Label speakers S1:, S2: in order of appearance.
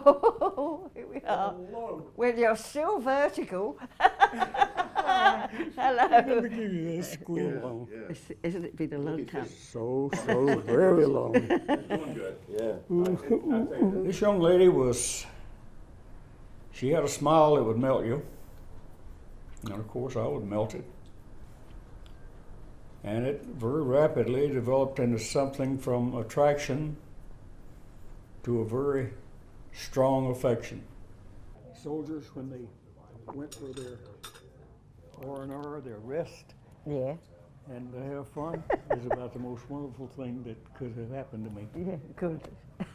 S1: Oh, here we are.
S2: Hello.
S1: Well, you're still vertical.
S2: Let
S1: Hello.
S2: me give you this squeal.
S1: Isn't it been a long time?
S2: So very long.
S3: Doing good. Yeah.
S2: This young lady she had a smile that would melt you. And of course I would melt it. And it very rapidly developed into something from attraction to a very strong affection. Soldiers, when they went for their R&R, their rest,
S1: Yeah.
S2: and to have fun, is about the most wonderful thing that could have happened to me.
S1: Yeah, good.